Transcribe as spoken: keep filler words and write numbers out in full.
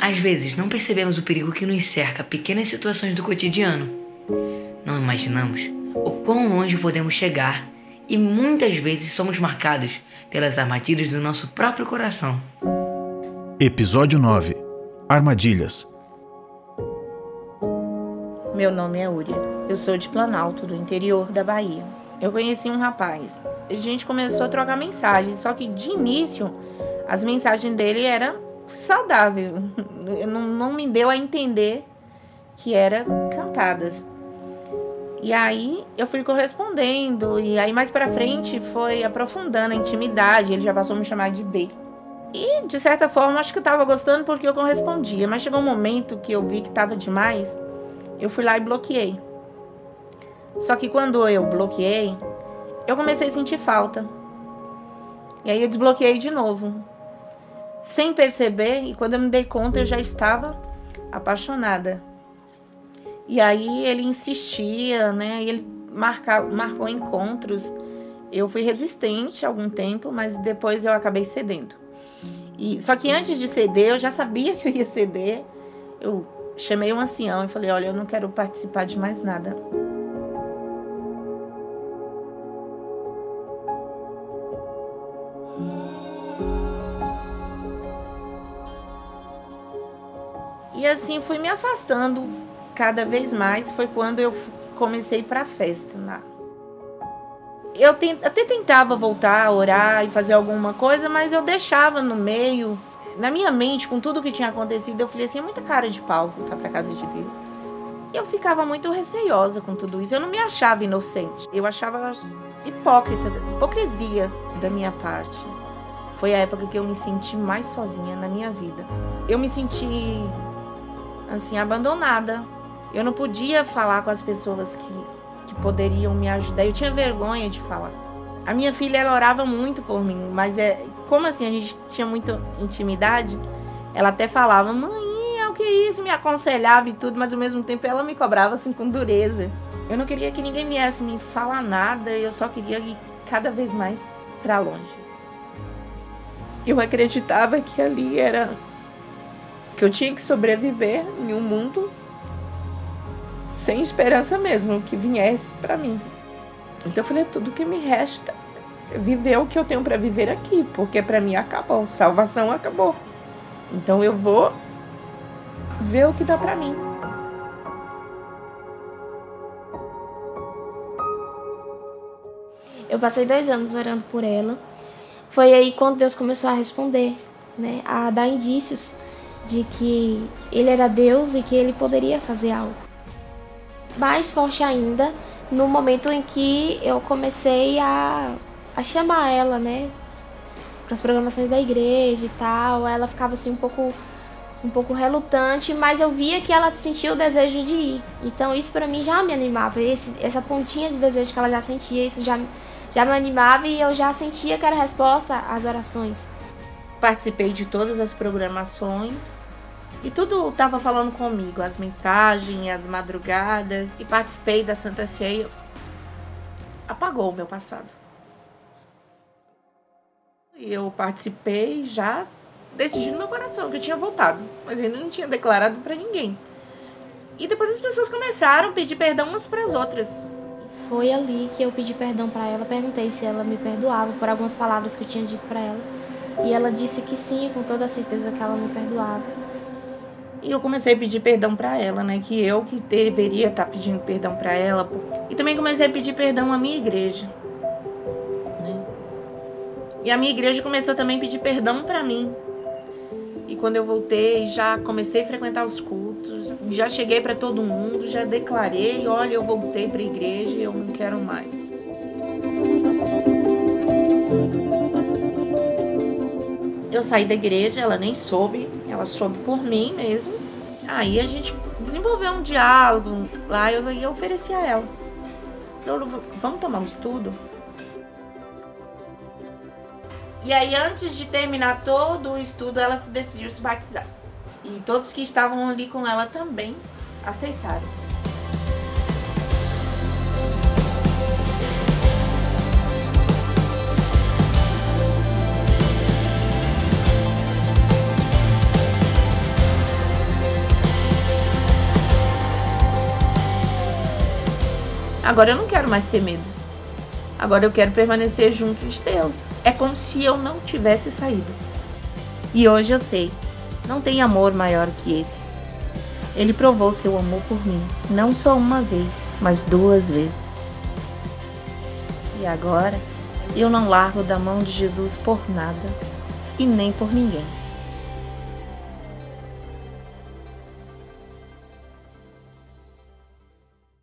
Às vezes não percebemos o perigo que nos cerca pequenas situações do cotidiano. Não imaginamos o quão longe podemos chegar e muitas vezes somos marcados pelas armadilhas do nosso próprio coração. Episódio nove. Armadilhas. Meu nome é Úria. Eu sou de Planalto, do interior da Bahia. Eu conheci um rapaz. A gente começou a trocar mensagens, só que de início as mensagens dele eram saudáveis. Não, não me deu a entender que eram cantadas. E aí eu fui correspondendo, e aí mais pra frente foi aprofundando a intimidade, ele já passou a me chamar de B. E de certa forma acho que eu tava gostando porque eu correspondia, mas chegou um momento que eu vi que tava demais, eu fui lá e bloqueei. Só que quando eu bloqueei, eu comecei a sentir falta. E aí eu desbloqueei de novo, sem perceber, e quando eu me dei conta eu já estava apaixonada. E aí ele insistia, né? Ele marca, marcou encontros. Eu fui resistente há algum tempo, mas depois eu acabei cedendo. E, só que antes de ceder, eu já sabia que eu ia ceder. Eu chamei um ancião e falei, olha, eu não quero participar de mais nada. E assim fui me afastando. Cada vez mais foi quando eu comecei para a festa. Né? Eu tent, até tentava voltar a orar e fazer alguma coisa, mas eu deixava no meio. Na minha mente, com tudo que tinha acontecido, eu falei assim, é muita cara de pau voltar para a casa de Deus. E eu ficava muito receiosa com tudo isso. Eu não me achava inocente. Eu achava hipócrita, hipocrisia da minha parte. Foi a época que eu me senti mais sozinha na minha vida. Eu me senti, assim, abandonada. Eu não podia falar com as pessoas que, que poderiam me ajudar. Eu tinha vergonha de falar. A minha filha, ela orava muito por mim, mas é como assim, a gente tinha muita intimidade, ela até falava, mãe, é o que é isso? Me aconselhava e tudo, mas ao mesmo tempo ela me cobrava assim com dureza. Eu não queria que ninguém viesse me falar nada, eu só queria ir cada vez mais para longe. Eu acreditava que ali era... que eu tinha que sobreviver em um mundo sem esperança mesmo, que viesse para mim. Então eu falei, tudo que me resta é viver o que eu tenho para viver aqui, porque para mim acabou, salvação acabou. Então eu vou ver o que dá para mim. Eu passei dois anos orando por ela. Foi aí quando Deus começou a responder, né, a dar indícios de que Ele era Deus e que Ele poderia fazer algo. Mais forte ainda, no momento em que eu comecei a, a chamar ela, né, para as programações da igreja e tal. Ela ficava assim um pouco, um pouco relutante, mas eu via que ela sentia o desejo de ir. Então isso para mim já me animava, Esse, essa pontinha de desejo que ela já sentia, isso já, já me animava e eu já sentia que era resposta às orações. Participei de todas as programações. E tudo estava falando comigo, as mensagens, as madrugadas, e participei da Santa Ceia. Apagou o meu passado. E eu participei já decidi no meu coração que eu tinha voltado, mas eu ainda não tinha declarado para ninguém. E depois as pessoas começaram a pedir perdão umas para as outras. Foi ali que eu pedi perdão para ela, perguntei se ela me perdoava por algumas palavras que eu tinha dito para ela. E ela disse que sim, com toda a certeza que ela me perdoava. E eu comecei a pedir perdão para ela, né? Que eu que deveria estar pedindo perdão para ela. E também comecei a pedir perdão à minha igreja, né? E a minha igreja começou também a pedir perdão para mim. E quando eu voltei, já comecei a frequentar os cultos. Já cheguei para todo mundo, já declarei, olha, eu voltei para a igreja e eu não quero mais. Eu saí da igreja, ela nem soube, ela soube por mim mesmo. Aí a gente desenvolveu um diálogo lá, eu ia oferecer a ela. Eu, vamos tomar um estudo? E aí, antes de terminar todo o estudo, ela se decidiu se batizar. E todos que estavam ali com ela também aceitaram. Agora eu não quero mais ter medo. Agora eu quero permanecer junto de Deus. É como se eu não tivesse saído. E hoje eu sei, não tem amor maior que esse. Ele provou seu amor por mim, não só uma vez, mas duas vezes. E agora, eu não largo da mão de Jesus por nada e nem por ninguém.